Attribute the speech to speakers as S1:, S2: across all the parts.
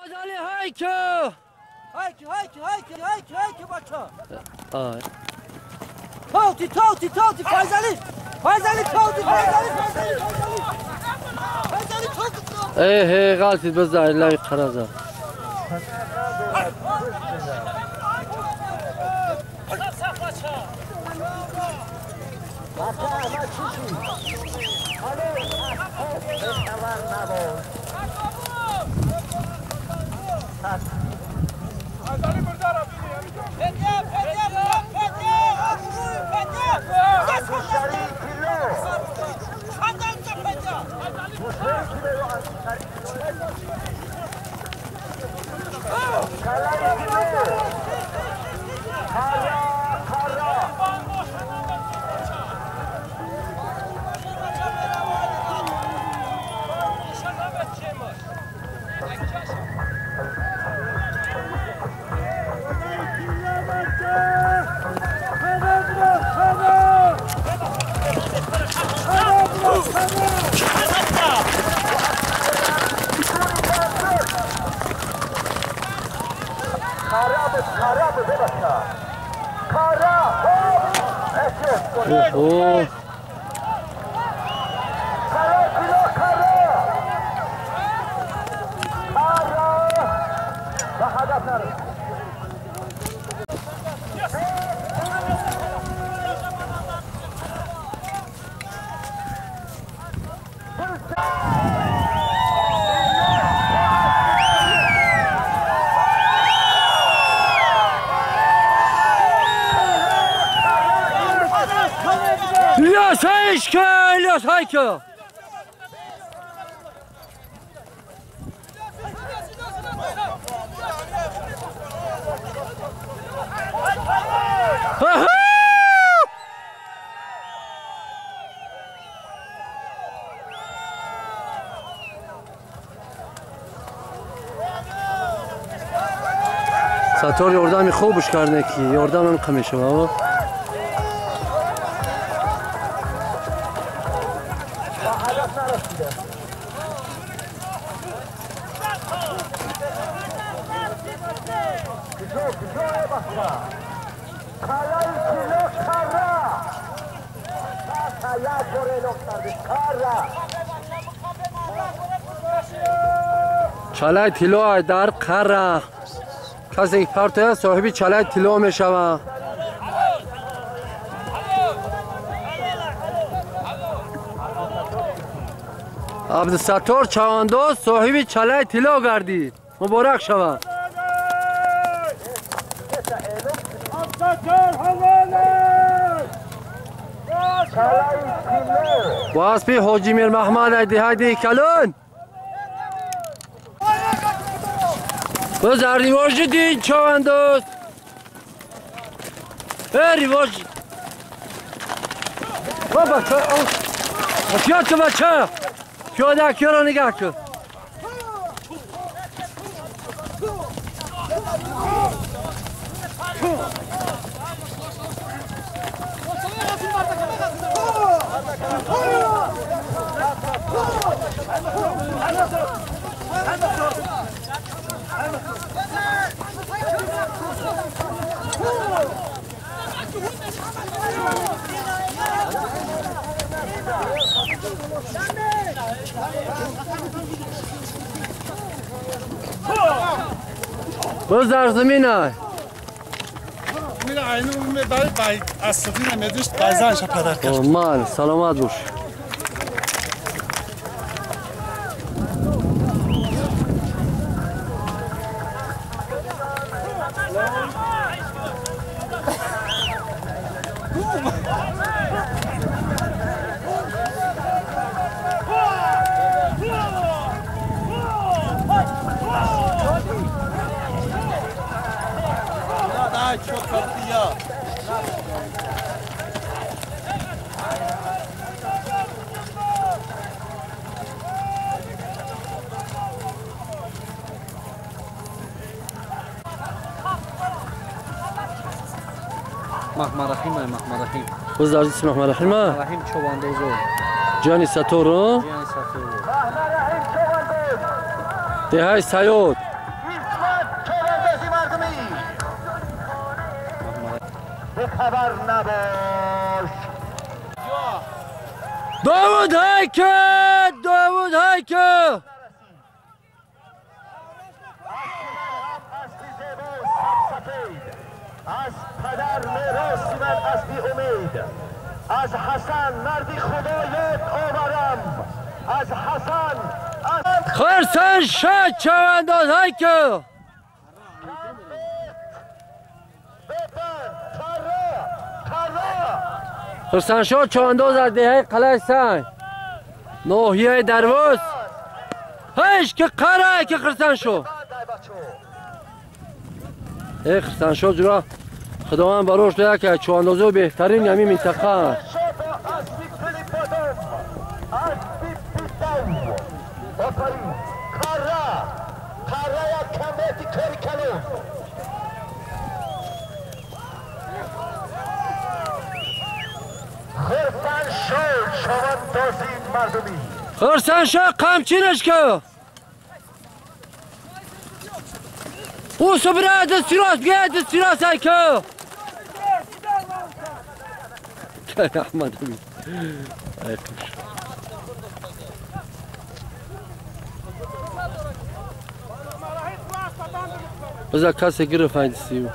S1: Fazali hayki baka. Ay.
S2: Tauti Fazali
S1: Hey qalti bizlarla qaraza. İlyas hayki. ساتور یاردمی خوبش کرده کی یاردم هم کمی شما چالای طلا در قره کسی پرت صاحبی چالای طلا می شود عبدالستار چواندوز صاحبی چالای طلا گردید مبارک شود واسپی حاجی میر محمد ایدی کلون بز ریواج دین چواندوز ریواج بابا چه بچه پیاده اکی رو نگاه کن باز در زمینه
S3: میره اینو برای اصلی نمیدوش بایزانش پدر کرد
S1: مال سلامت باش
S4: محمد رحیم
S1: باز اسم محمد رحیم
S4: رحیم چواندوزو
S1: جانی ساتورو دهای سیاد
S5: خبر نباش.
S1: داوود هیکه داوود هیکه
S5: از پدر میراثی من اصلی امید، از حسن مردی خدایت آورم، از حسن
S1: خرسن شد چوانداز هیکه خرسن شد چوانداز از دهه قلعه سنگ ناحیه دروز هیچ که قره که خرسن شد ای خرسن شد جرا خداوند براش داره که چواندازو بهترین یمی منطقه خرسن شد قمچینش که او سبره دستی راست بگه دستی راست های که احمد بید ای خوش بذار کسی گرفت های دستی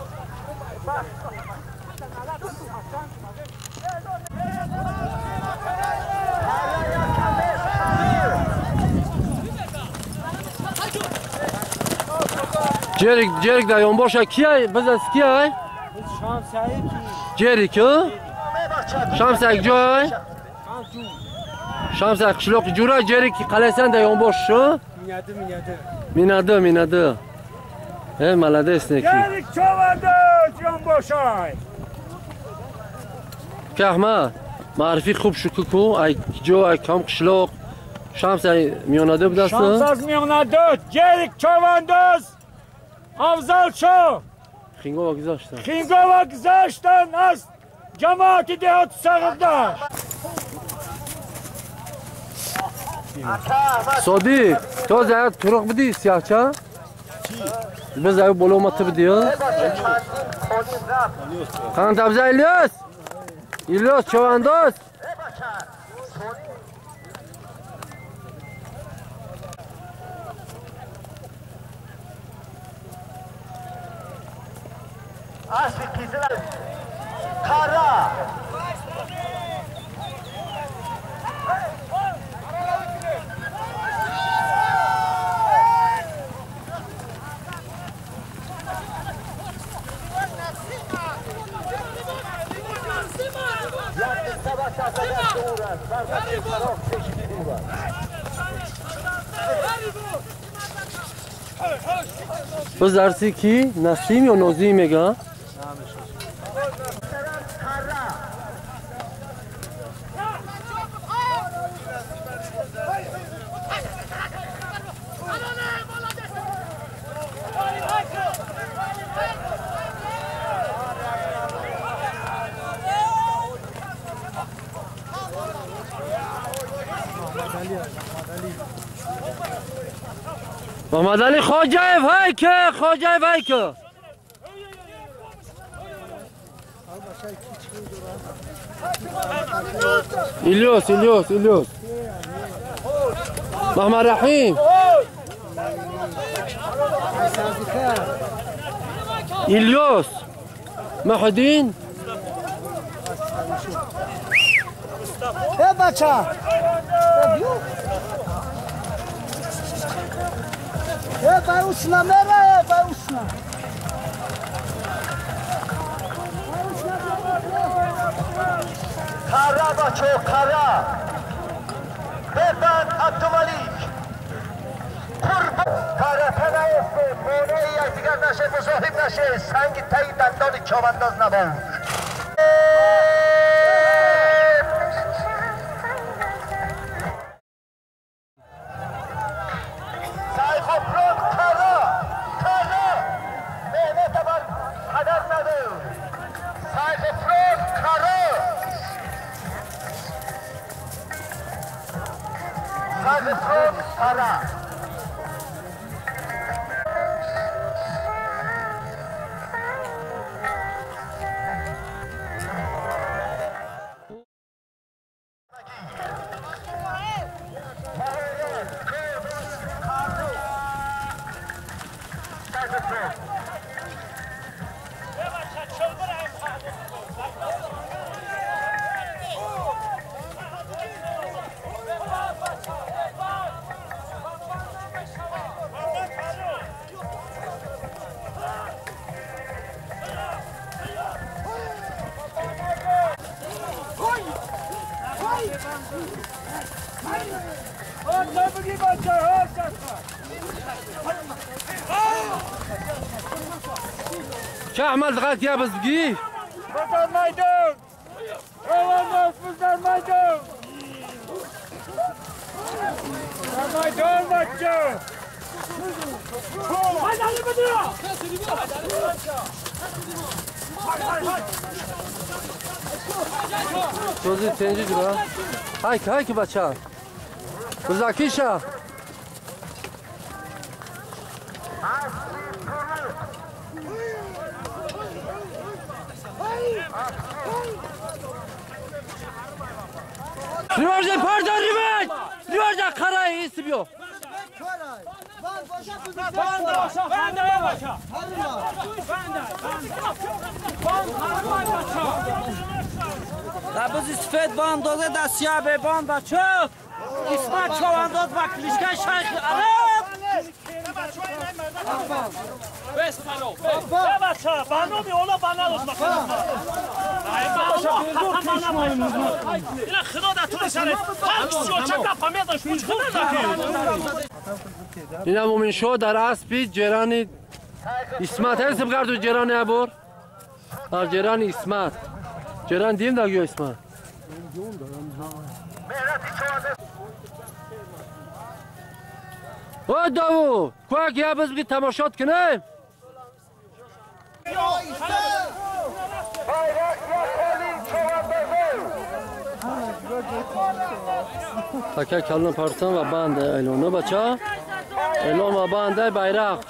S1: جرک دایون باشه کیه بزن کیه جرک شمسک جای شمسک شلوق جورا جرک قلسن دایون باشه میناده ای ملاده اسنکی
S6: جرک چوانده جون باشه
S1: که احمد معرفی خوب شکو کو ای جو ای کم شلوق شمسک میاناده بدسته
S6: شمسک میاناده جرک چوانده افضل شو
S1: خینگو گذاشتن
S6: از جماعت دهات سغده
S1: صادق تو زیاد طرق بدی سیاه چه؟ بزای بلو مت بدی خان تبزه الیاس چوانداز
S5: اصلی کیزه کارا
S1: بزرسی کی؟ نسیم یا نازی میگه؟ محمد علی خواجه ویکه الیاس محمد رحیم الیاس محدین
S2: بچه باوسنا میره باوسنا
S5: کارا بچه کارا ببند عبدالملیک طرفه نیسته مانعی از دیگر نشه مزاحم نشه سنگ تایی دندان چاونداز نباش
S1: چه عمل غلط یا بس بگی؟
S6: بزر میدون چواندوز بزر میدون بزر میدون بچه
S1: توزی تنجی جورا های که بچه بزاکیشا ریواج پاردا ریواج قرای ایست بیو
S7: Qabız istifad bandoza dastyabe banda çok. İsmat Çovandoz ve Klişkan Şeyh Arab. Bes palo. Be bacha, bano mi ola bana olsun. Ay bana. İla xida da tu sare. Hak çaka pameda şu çıkana da.
S1: اینا مومن شو در اسبی جرانی اسمت هست بگردو جرانی ابور جرانی اسمت جران دیم داگیو اسمت او داو کوک یا بز بگی تماشات کنه تکه کلون پارتان و بند ایلونو بچه ایلون و بند بیرق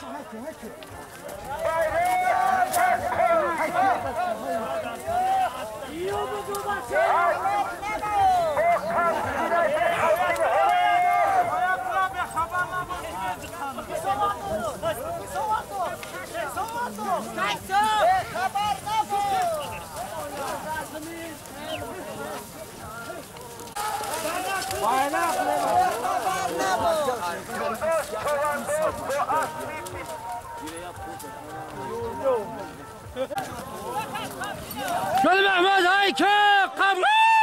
S1: شد محمد هایی که قبل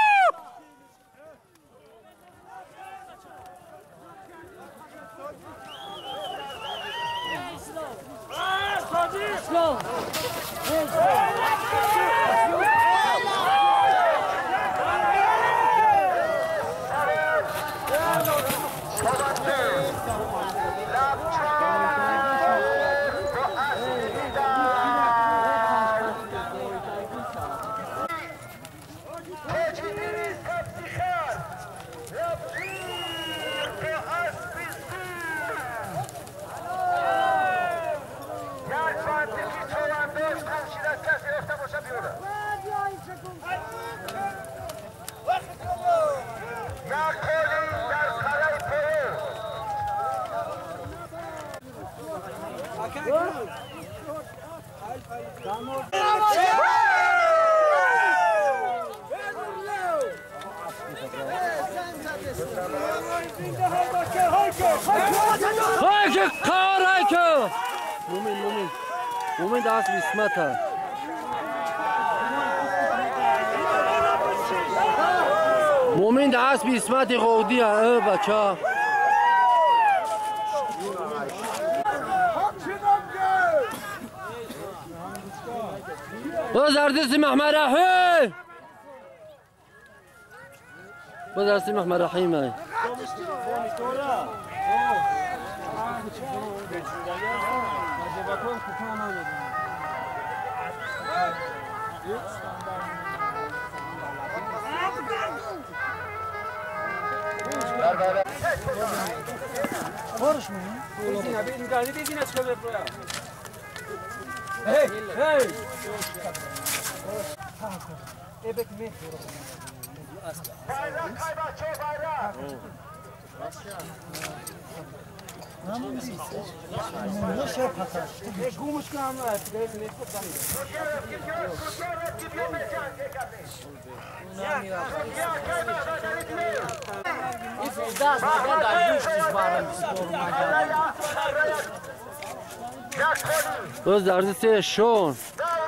S1: های که کار های که مومن دست بیسمت ها مومن دست بیسمت غودی ها بچه ها زردستی محمد رحیم زردستی محمد رحیم Öz derdi şon.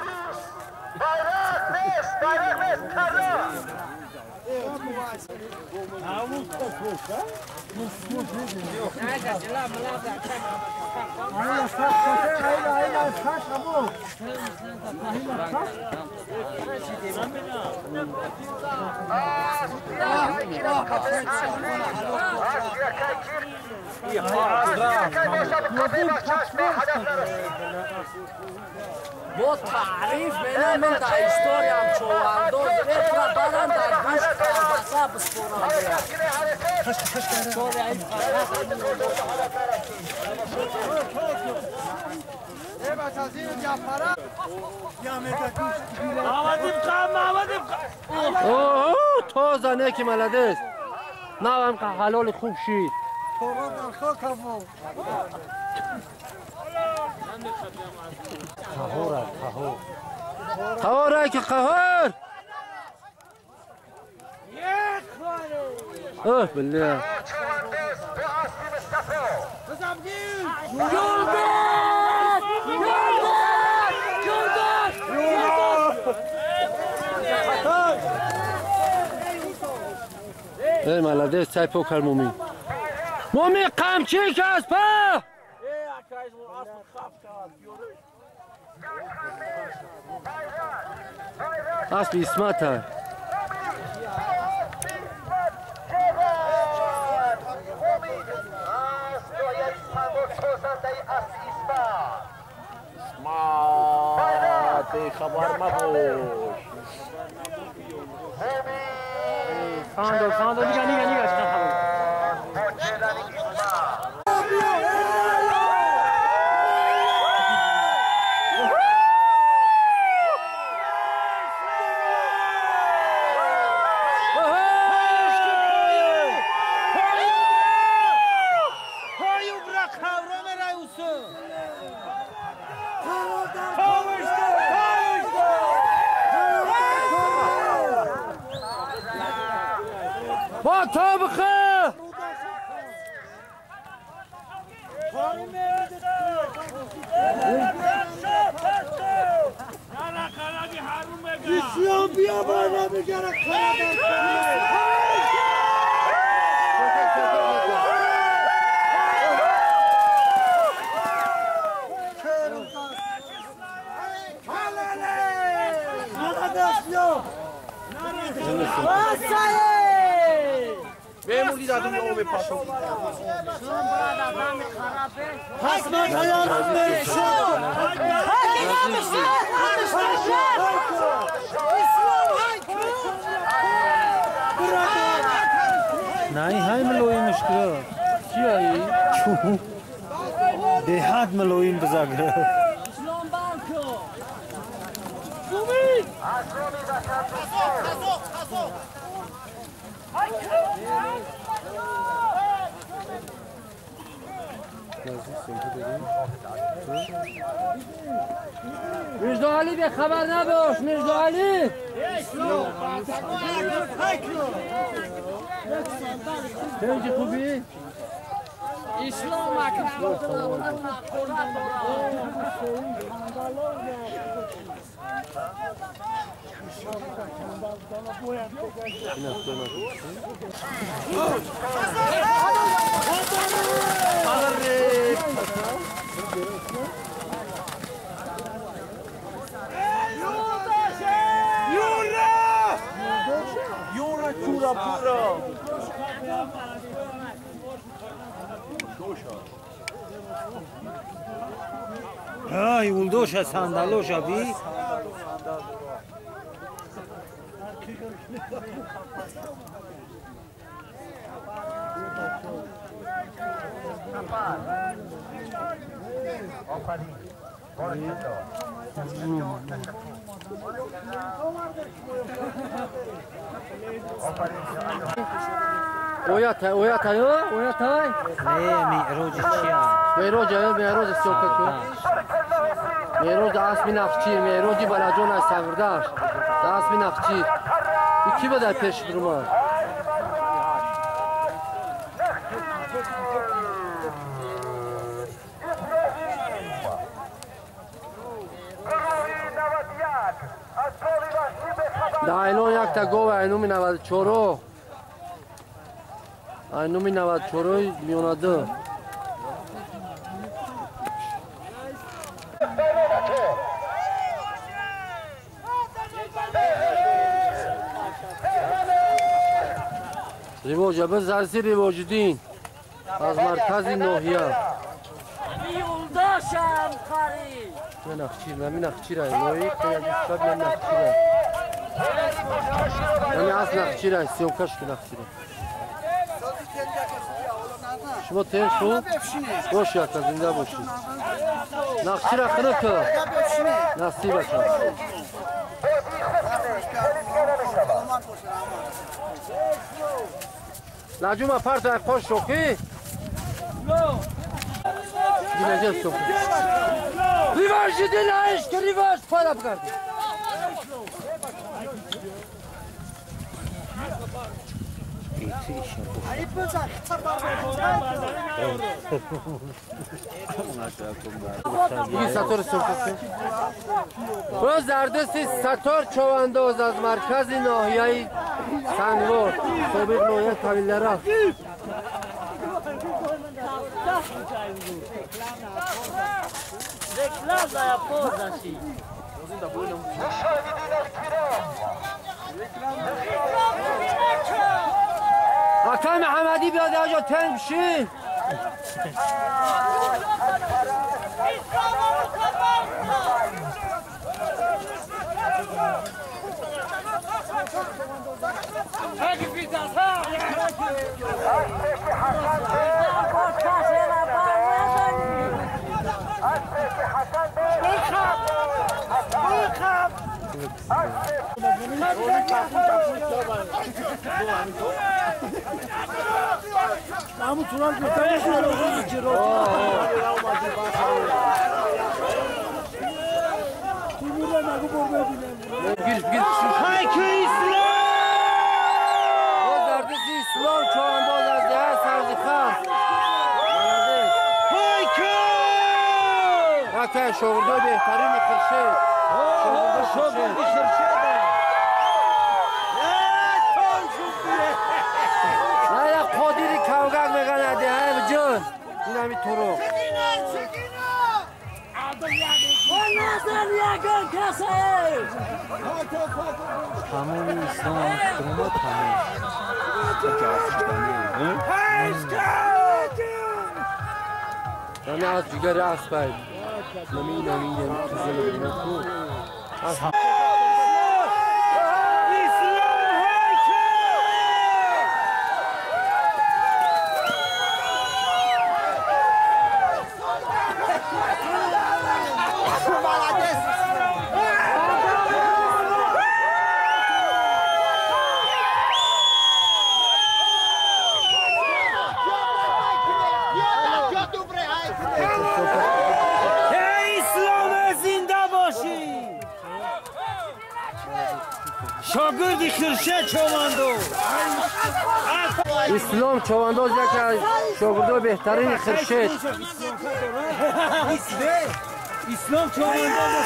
S8: با تعریف من در هیستوریم چواندوز ریتلا برند در گوش کلبسه بسپورم
S1: اوه تو زنه که ملده است نه هم که حلال خوب شید قهوره که قهور اوه بالله ای ملده سعی پوکر مومی مومی قمچی که از پا اسب اسمت ها
S5: خبر مبوش
S6: خاندو نیگه خبر
S1: با تو بخیر
S2: اسلام بیا بالا بگره
S5: بمونی دادم یه اومه پاسو
S2: پس من خیالم بشم
S4: नहीं है मलोई मुश्किल
S1: چی هایی؟
S4: देहात मलोई बजागर
S1: مجدو علی به خبر نباش مجدو علی چه خوبی؟
S8: اسلام
S4: های اولدوش صندلوش ابی
S1: Oyatay.
S4: نه معراج چیه؟
S1: معراج سوکت کن. معراج اسب نخچیر، معراجی بلجان از سوردش. اسب نخچیر. کی بده پیش برما؟ دایلون یک تا گوه اینومی 94 اینومی 94 میونده ریواج به زرسی ریواج دین از مرکز ناحیه
S8: یولداشم خری
S1: من نخچیر نوعی که یک شب من نخچیره یعنی از نخچیره سیوکش که نخچیره شما تین شو باش یک زنده باشی نخچیره خنه که نصیبه کن لجوم پرت یک پاش شوخی گیلجه شوخی ریواش دیدی نایش که ریواش پادا بکردی دیگه ستار سوکت باز در دستی ستار چوانداز از مرکز ناحیه سنگوار سابق ناحیه طویلره آقای محمدی بیاد آجا تن بشین
S2: همون تونال گفتنش تیمور نگو بر ببینم
S1: گیر
S4: های که اسلام
S1: باز در دستی اسلام چوانداز از ده سرزی خم
S4: های که
S1: که شاگرده بهترین خرشد
S4: شاگرد خرشد
S1: نه یک قادری کوگک میگن ده های جان این همی تو رو
S4: تمام اسلام شما
S1: تمام از جگر اسبای نمی کزل بینه تو
S4: شاگرد خرشد چوانداز
S1: اسلام چوانداز یکی از شاگرده بهترین خرشد
S4: اسلام چوانداز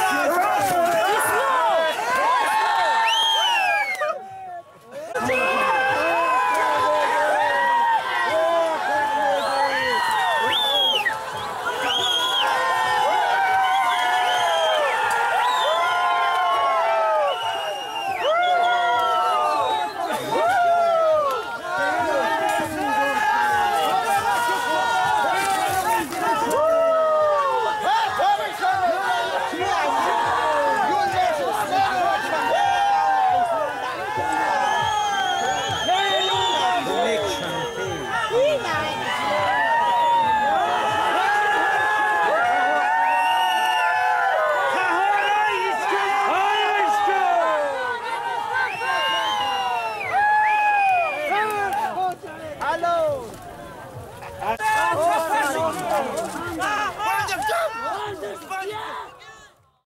S3: بند